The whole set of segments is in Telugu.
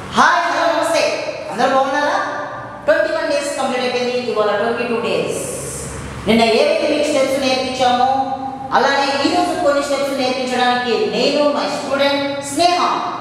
హాయ్ హలో నమస్తే అందరూ బాగున్నారా 21 డేస్ కంప్లీట్ అయిపోయింది ఇవాళ 22 డేస్ నిన్న ఏవైతే మీకు స్టెప్స్ నేర్పించామో అలానే ఈ రోజు కొన్ని స్టెప్స్ నేర్పించడానికి నేను మై స్టూడెంట్ స్నేహ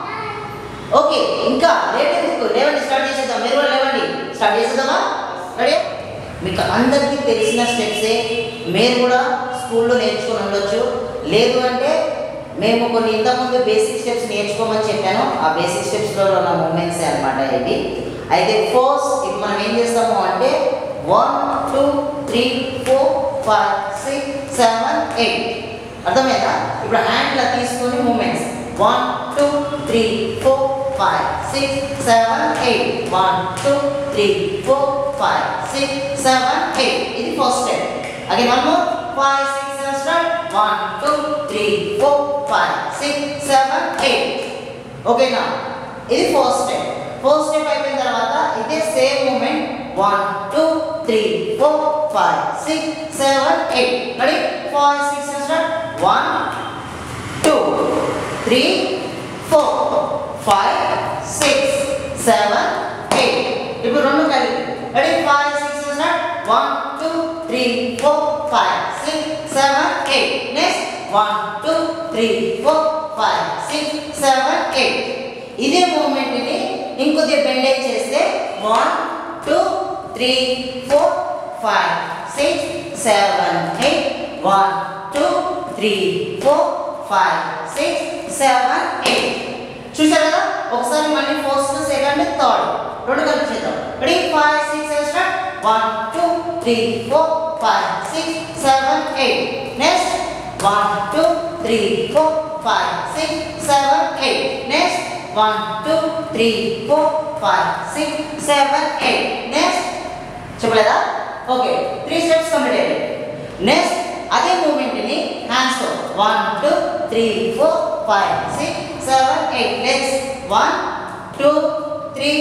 ఓకే ఇంకా లేట్ ఎందుకు లేవండి స్టార్ట్ చేసేద్దాం మీరు కూడా లేవండి స్టార్ట్ చేసేద్దామా రెడీ మీకు అందరికీ తెలిసిన స్టెప్సే మీరు కూడా స్కూల్లో నేర్చుకుని ఉండొచ్చు లేదు అంటే మేము కొన్ని ఇంతకుముందు బేసిక్ స్టెప్స్ నేర్చుకోమని చెప్పాను ఆ బేసిక్ స్టెప్స్లో ఉన్న మూమెంట్సే అనమాట ఇవి అయితే ఫస్ట్ ఇప్పుడు మనం ఏం చేస్తాము అంటే 1 2 3 4 5 6 7 8 అర్థమైందా ఇప్పుడు హ్యాండ్ ఇలా తీసుకొని మూమెంట్స్ 1 2 3 4 5 6 7 8 1 2 3 4 5 6 7 8 ఇది first step again one more 5 6 7 start 1 2 3 4 5 6 7 8 ఓకేనా ఇది ఫస్ట్ స్టెప్ అయిపోయిన తర్వాత ఇదే సేమ్ మూమెంట్ 1 2 3 4 5 6 7 8 రెడీ 5 6 7 స్టార్ట్ 1 2 3 4 5 6 7 8 ఇప్పుడు రెండు కలిపి రెడీ 5 6 7 స్టార్ట్ 1 2 3 4 5 6 7 8 నెక్స్ట్ 1 2 3 4 5 6 7 8 ఇదే మూమెంట్ ని ఇంకొద్ది బెండ్ చేస్తే 1 2 3 4 5 6 7 8 1 2 3 4 5 6 7 8 చూశారు కదా ఒకసారి మళ్ళీ ఫస్ట్ సెకండ్ థర్డ్ రెండు కలిపి చేద్దాం ready 5 6 7 start 1 2 3 4 5 6 7 8 next 1 2 3 4 5 6 7 8 next 1 2 3 4 5 6 7 8 next చెప్పలేదా ఓకే 3 స్టెప్స్ కంప్లీట్ అయ్యాయి నెక్స్ట్ అదే మూమెంట్ ని హ్యాండ్స్ తో 1 2 3 4 5 6 7 8 లెగ్స్ 1 2 3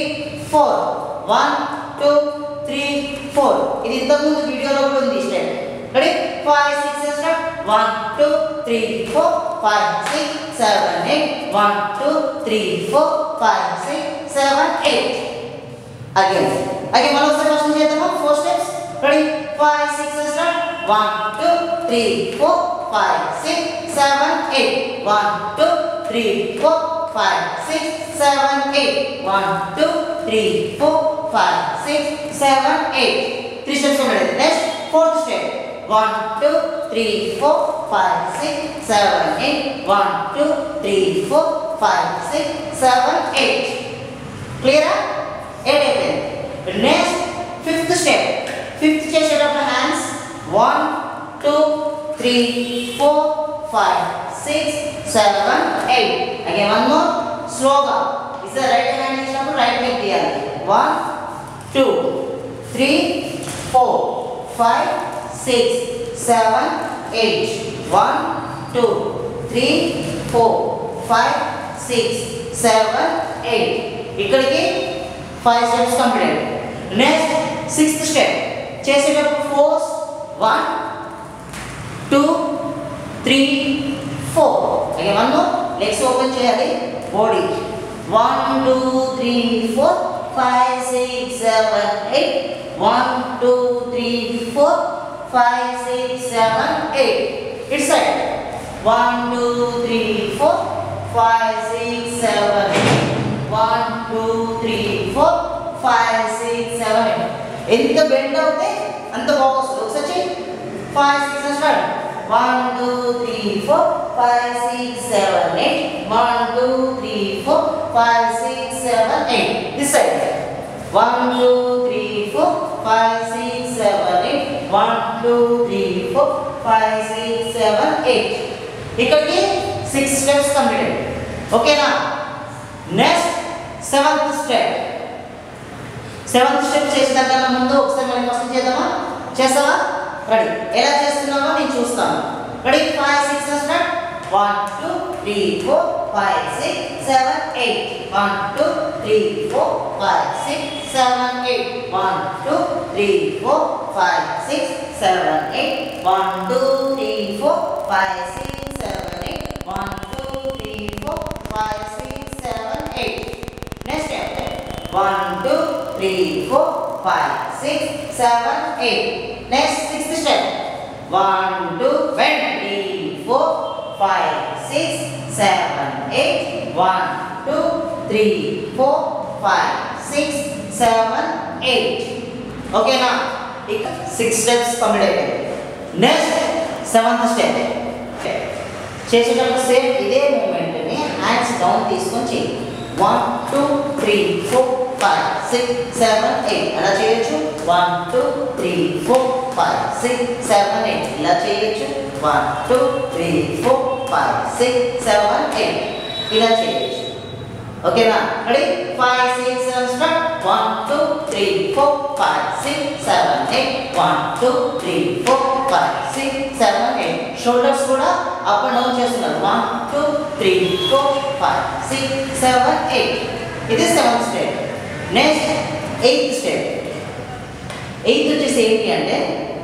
4 1 2 3 4 ఇది ఇంతకుముందు వీడియోలో కూడా ఉంది స్టెప్ రెడీ 5 6 స్టార్ట్ 1 2 3 4 5 6 7 8 1 2 3 4 5 6 7 8 again మరోసారి ఫస్ట్ చేద్దాము 4 స్టెప్స్ రెడీ 5 6 స్టార్ట్ 1 2 3 4 5 6 7 8 1 2 3 4 5 6 7 8 1 2 3 4 5 6 7 8 3 స్టెప్స్ ఉన్నాయి నెక్స్ట్ ఫోర్త్ స్టెప్ 1 2 3 4 5 6 7 8 1 2 3 4 5 6 7 8 క్లియరా 8 అయిపోయింది నెక్స్ట్ ఫిఫ్త్ స్టెప్ ఫిఫ్త్ చేసేటప్పుడు హ్యాండ్స్ 1 2 3 4 5 6 7 8 అగైన్ వన్ మోర్ స్లోగా ఇస్ రైట్ హ్యాండ్ ఇచ్చినప్పుడు రైట్ లెగ్ తీయాలి 1 2 3 4 5 6 7 8 1 2 3 4 5 6 7 8 ఇక్కడికి 5 steps complete next sixth step చేసేటప్పుడు force 1 2 3 4 again one more legs open చేయాలి బాడీ 1 2 3 4 5 6 7 8 1 2 3 4 5 6 7 8 it's side 1 2 3 4 5 6 7 8 1 2 3 4 5 6 7 8 ఎంత బెండ్ అవుతే అంత బాగుంటుంది ఒకసారి 5 6 స్టార్ట్ 1 2 3 4 5 6 7 8 1 2 3 4 5 6 7 8 this side 1 2 3 4 5 6 7 8 1 2 3 4 5 6 7 8 ఇక్కడికి 6 స్టెప్స్ కంప్లీట్ ఓకేనా నెక్స్ట్ సెవెంత్ స్టెప్ చేసేదానికన్నా ముందు ఒకసారి మనం ఫస్ట్ చేద్దామా చేస్తావా రెడీ ఎలా చేస్తున్నామో నేను చూస్తాను ready 5 6 start 1 2 3 4 5 6 7 8 1 2 3 4 5 6 7 8 1 2 3 4 5 6 7 8 1 2 3 4 5 6 7 8 1 2 3 4 5 6 7 8 next step 1 2 3 4 5 6 7 8. Next sixth step. 1 2 bend 3 4 5 6 7 8. 1 2 3 4 5 6 7 8. Okay na? 6 steps complete అయిపోయాయి. నెక్స్ట్ 7th స్టెప్. చేసేటప్పుడు సేమ్ ఇదే మూమెంట్ని హ్యాండ్స్ డౌన్ తీసుకొని చేయి. 1 2 3 4 5 6 7 8 అలా చేయొచ్చు. 1 2 3 4 5 6 7 8 ఇలా చేయొచ్చు. 1 2 3 4 5 6 7 8 ఇలా చేయొచ్చు. ఓకేనా? రెడీ? 5 6 7 స్టార్ట్. 1 2 3 4 5 6 7 8. 1 2 3 4 5 6 7 8. షోల్డర్స్ కూడా అప్ అండ్ డౌన్ చేస్తున్నారు. 1 2 3 4 5 6 7 8. ఇది 7th step. Next 8th step. 8th వచ్చేసి ఏంటి అంటే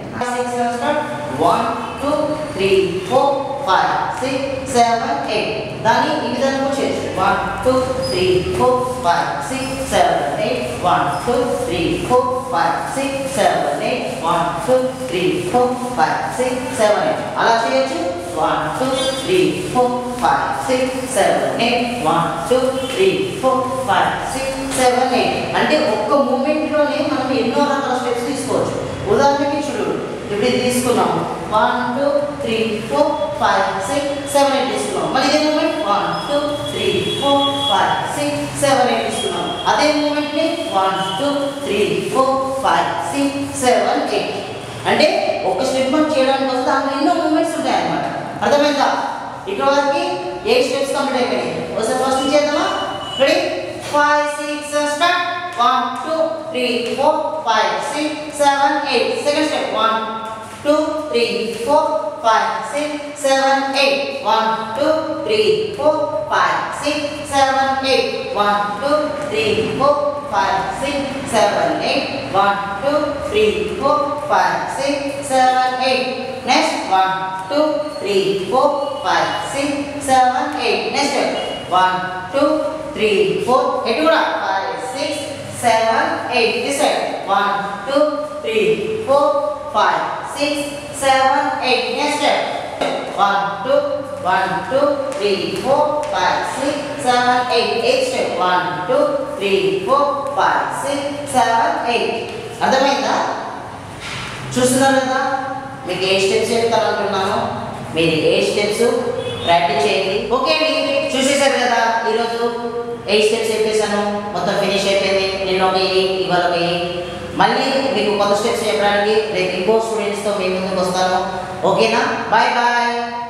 6 7 స్టార్ట్. 1 2 3 4 5 6 7 8. దాన్ని ఈ విధంగా కూడా చేయొచ్చు. 1 2 3 4 5 6 7 8. 1 2 3 4 5 6 7 8. 1 2 3 4 5 6 7 8 అలా చేయొచ్చు. 1 2 3 4 5 6 7 8. 1 2 3 4 5 6 7 8. అంటే ఒక్క మూమెంట్లోనే మనం ఎన్నో రకాల స్టెప్స్ తీసుకోవచ్చు. ఉదాహరణకి చూడు, ఇప్పుడు ఇది తీసుకున్నాం. 1 2 3 4 5 6 7 8 తీసుకున్నాం. మళ్ళీ ఇదే మూమెంట్ 1 2 3 4 5 6 7 8 తీసుకున్నాం. అదే మూమెంట్ని 1 2 3 4 5 6 7 8. అంటే ఒక స్టెప్ మనం చేయడానికి వస్తే దాంట్లో ఎన్నో మూమెంట్స్ ఉంటాయి అన్నమాట. అర్థమైందా? ఇక్కడ వరకు 8 స్టెప్స్ కంప్లీట్ అయిపోయాయి. ఒకసారి ఫస్ట్ నుంచి చేద్దామా? Ready? 5 6 start. 1 2 3 4 5 6 7 8. Second step. 1 2 3 4 5 6 7 8. 1 2 3 4 5 6 7 8. 1 2 3 4 5 6 7 8. 1 2 3 4 5 6 7 8. Next 1 2 3 4 5 6 7 8. Next step. 1 2 3 4 8 కూడా 5 6 7 8. This side. 1 2 3 4 5 6 7 8. Next step. 1 2 1 2 3 4 5 6 7 8. Eighth step. 1 2 3 4 5 6 7 8. అర్థమైందా? చూస్తున్నారు కదా? మీకు ఏ స్టెప్స్ చెప్తానంటున్నాను, మీరు ఏ స్టెప్స్ ప్రాక్టీస్ చేయండి. ఓకే అండి, చూసేసారు కదా ఈరోజు 8 స్టెప్స్ చెప్పేసాను. మొత్తం ఫినిష్ అయిపోయింది. నిన్న ఒక ఇవాళ ఒక మళ్ళీ మీకు కొత్త స్టెప్స్ చెప్పడానికి రేపు ఇంకో స్టూడెంట్స్తో మీ ముందుకు వస్తాను. ఓకేనా? Bye bye.